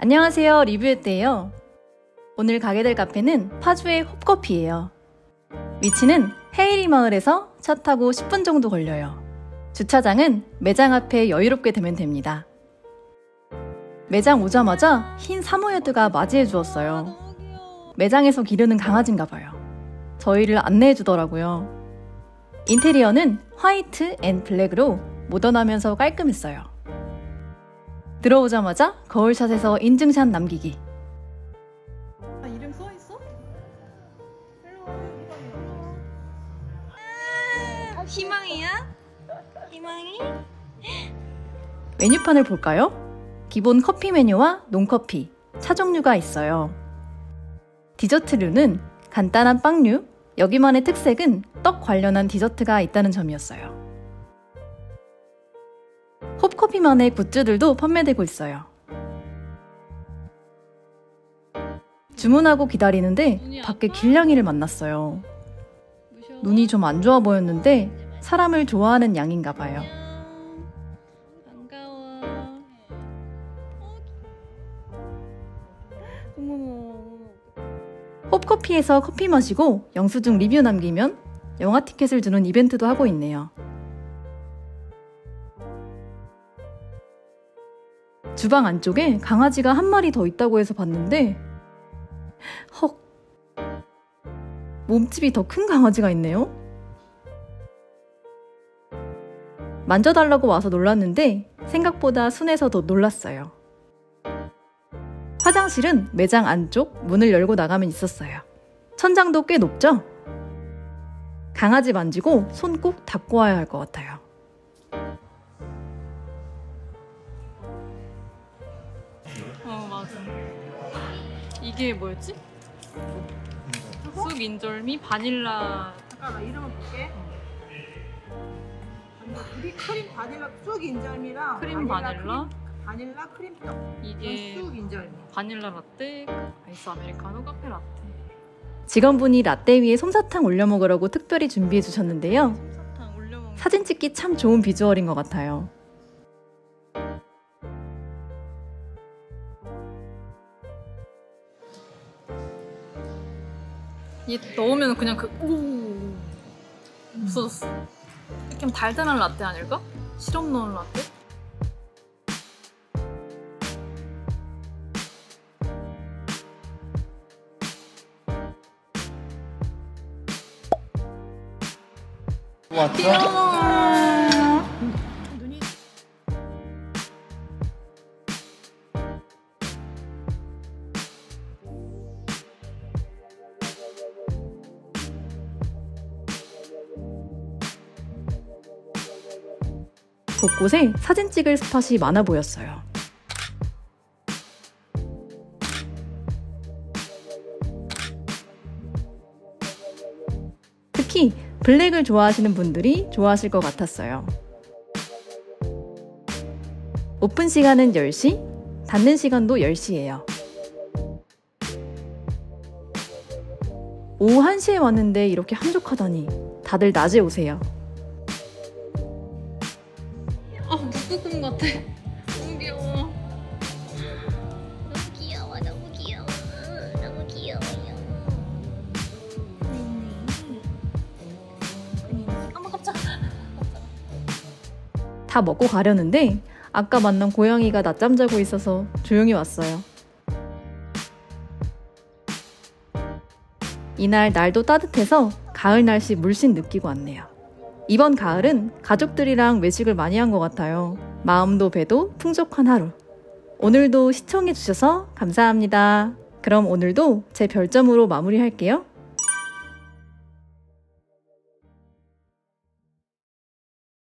안녕하세요, 리뷰했대요. 오늘 가게 될 카페는 파주의 홉커피예요. 위치는 헤이리 마을에서 차 타고 10분 정도 걸려요. 주차장은 매장 앞에 여유롭게 되면 됩니다. 매장 오자마자 흰 사모예드가 맞이해 주었어요. 매장에서 기르는 강아지인가 봐요. 저희를 안내해 주더라고요. 인테리어는 화이트 앤 블랙으로 모던하면서 깔끔했어요. 들어오자마자 거울샷에서 인증샷 남기기. 이름 써있어? 희망이야? 희망이? 메뉴판을 볼까요? 기본 커피 메뉴와 논커피, 차 종류가 있어요. 디저트류는 간단한 빵류, 여기만의 특색은 떡 관련한 디저트가 있다는 점이었어요. 홉커피만의 굿즈들도 판매되고 있어요. 주문하고 기다리는데 밖에 길냥이를 만났어요. 눈이 좀 안 좋아 보였는데 사람을 좋아하는 양인가 봐요. 반가워. 어머머. 홉커피에서 커피 마시고 영수증 리뷰 남기면 영화 티켓을 주는 이벤트도 하고 있네요. 주방 안쪽에 강아지가 한 마리 더 있다고 해서 봤는데 헉, 몸집이 더 큰 강아지가 있네요. 만져달라고 와서 놀랐는데 생각보다 순해서 더 놀랐어요. 화장실은 매장 안쪽 문을 열고 나가면 있었어요. 천장도 꽤 높죠? 강아지 만지고 손 꼭 닦고 와야 할 것 같아요. 맞아. 이게 뭐였지? 쑥 인절미 바닐라. 잠깐만 이름을 볼게. 크림 바닐라 쑥 인절미랑 크림 바닐라. 바닐라 크림떡. 이게 쑥 인절미. 바닐라 라떼, 아이스 아메리카노, 카페 라떼. 직원분이 라떼 위에 솜사탕 올려 먹으라고 특별히 준비해 주셨는데요. 솜사탕 올려 먹는. 사진 찍기 참 좋은 비주얼인 것 같아요. 얘 넣으면 그냥 없어졌어. 좀 달달한 라떼 아닐까? 시럽 넣은 라떼? 귀여워. 눈이 곳곳에 사진 찍을 스팟이 많아 보였어요. 특히 블랙을 좋아하시는 분들이 좋아하실 것 같았어요. 오픈 시간은 10시, 닫는 시간도 10시예요. 오후 1시에 왔는데 이렇게 한적하다니 다들 낮에 오세요. 북극곰 같아. 너무 귀여워. 너무 귀여워, 너무 귀여워. 너무 귀여워요. 어머 깜짝. 다 먹고 가려는데 아까 만난 고양이가 낮잠 자고 있어서 조용히 왔어요. 이날 날도 따뜻해서 가을 날씨 물씬 느끼고 왔네요. 이번 가을은 가족들이랑 외식을 많이 한 것 같아요. 마음도 배도 풍족한 하루. 오늘도 시청해주셔서 감사합니다. 그럼 오늘도 제 별점으로 마무리할게요.